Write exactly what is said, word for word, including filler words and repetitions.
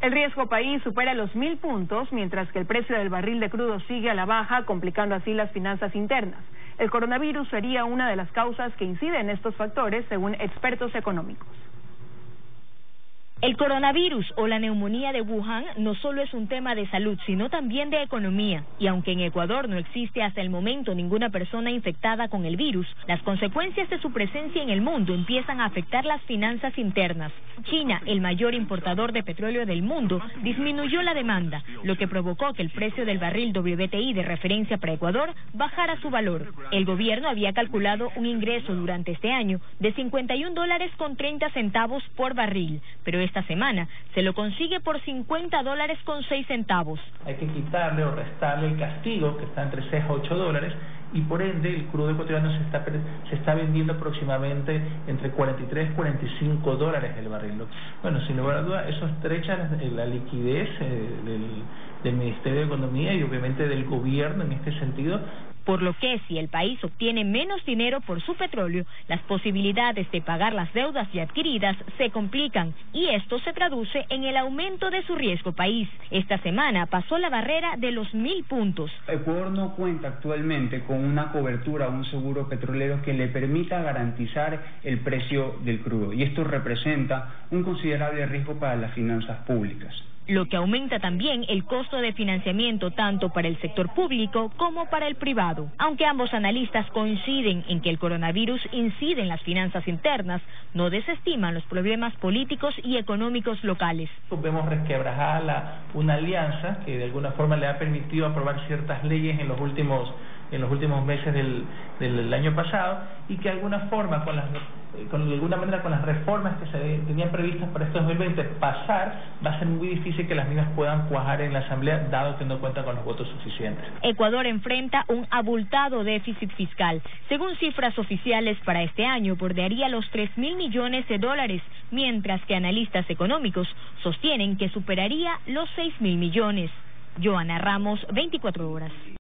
El riesgo país supera los mil puntos, mientras que el precio del barril de crudo sigue a la baja, complicando así las finanzas internas. El coronavirus sería una de las causas que incide en estos factores, según expertos económicos. El coronavirus o la neumonía de Wuhan no solo es un tema de salud, sino también de economía. Y aunque en Ecuador no existe hasta el momento ninguna persona infectada con el virus, las consecuencias de su presencia en el mundo empiezan a afectar las finanzas internas. China, el mayor importador de petróleo del mundo, disminuyó la demanda, lo que provocó que el precio del barril W T I de referencia para Ecuador bajara su valor. El gobierno había calculado un ingreso durante este año de cincuenta y un dólares con treinta centavos por barril, pero esta semana se lo consigue por cincuenta dólares con seis centavos. Hay que quitarle o restarle el castigo, que está entre seis a ocho dólares, y por ende el crudo ecuatoriano se está se está vendiendo aproximadamente entre cuarenta y tres y cuarenta y cinco dólares el barril. Bueno, sin lugar a duda, eso estrecha la, la liquidez eh, del, del Ministerio de Economía y obviamente del gobierno en este sentido. Por lo que si el país obtiene menos dinero por su petróleo, las posibilidades de pagar las deudas ya adquiridas se complican y esto se traduce en el aumento de su riesgo país. Esta semana pasó la barrera de los mil puntos. Ecuador no cuenta actualmente con una cobertura o un seguro petrolero que le permita garantizar el precio del crudo y esto representa un considerable riesgo para las finanzas públicas. Lo que aumenta también el costo de financiamiento tanto para el sector público como para el privado. Aunque ambos analistas coinciden en que el coronavirus incide en las finanzas internas, no desestiman los problemas políticos y económicos locales. Vemos resquebrajada la, una alianza que de alguna forma le ha permitido aprobar ciertas leyes en los últimos en los últimos meses del, del año pasado y que de alguna forma con las con de alguna manera con las reformas que se tenían previstas para este dos mil veinte pasar, va a ser muy difícil que las mismas puedan cuajar en la Asamblea, dado que no cuentan con los votos suficientes. Ecuador enfrenta un abultado déficit fiscal. Según cifras oficiales, para este año bordearía los tres mil millones de dólares, mientras que analistas económicos sostienen que superaría los seis mil millones. Joana Ramos, veinticuatro horas.